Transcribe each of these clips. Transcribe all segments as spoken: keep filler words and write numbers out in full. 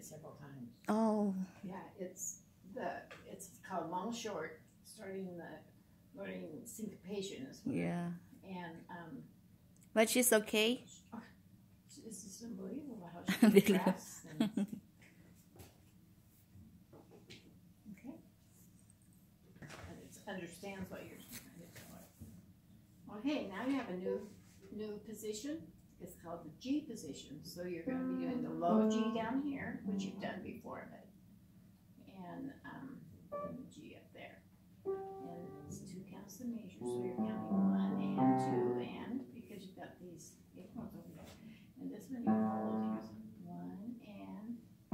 several times. Oh. Yeah, it's the it's called long short, starting the learning syncopation as well. Yeah. And um, but she's okay. Oh, it's just unbelievable how she grasps things. Okay. And it understands what you're trying to tell it. Okay, now you have a new new position. It's called the G position. So you're going to be doing the low G down here, which you've done before, but and um, and the G up there. And it's two counts of measure, so you're counting one and two and because you've got these eight notes over there. And this one you hold here's one and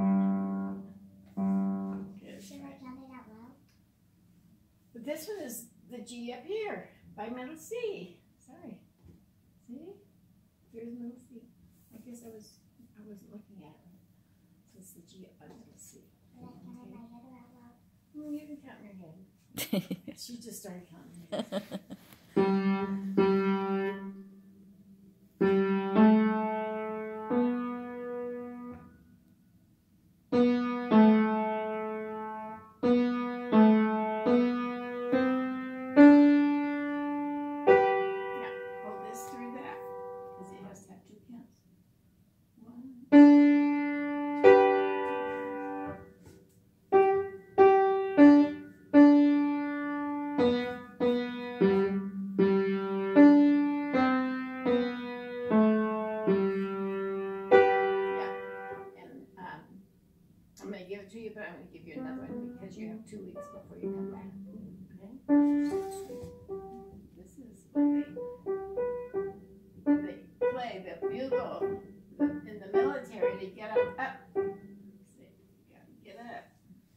good. Should I count it out loud? But this one is the G up here by middle C. Sorry. See? Here's middle C. I guess I was I wasn't looking at it. So it's the G up by middle C. Should I count it in my head or out loud? Well, you can count in your head. She just started counting. I'm going to give it to you, but I'm going to give you another one because you have two weeks before you come back. Okay? This is what they, they play, the bugle in the military to get up, up. See, you got to get up.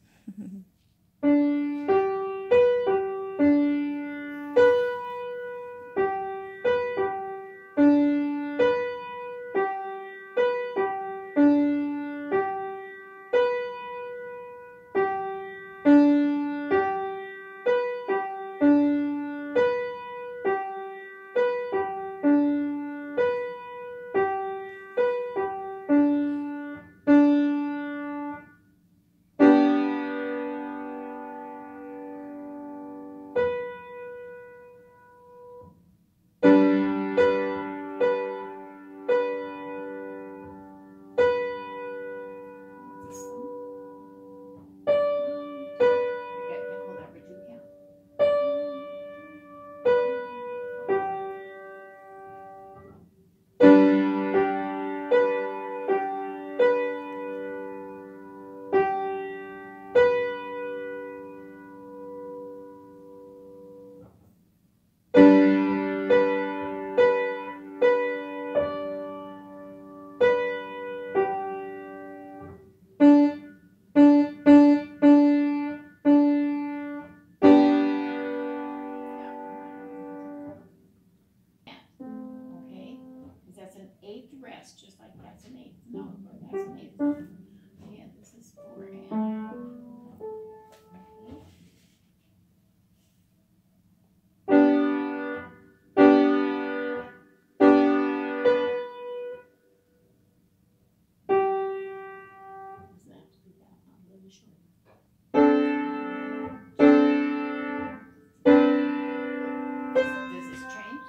Rest, just like that's an eighth note, or that's an eighth note. And this is four and. Doesn't have to be that long, really short. Does this change?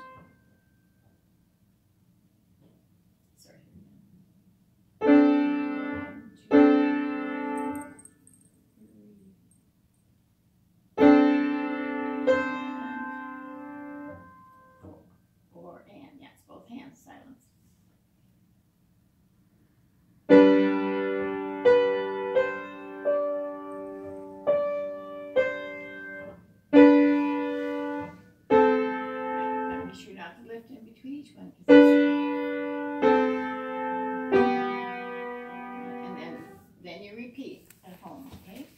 In between each one, and then then you repeat at home, okay?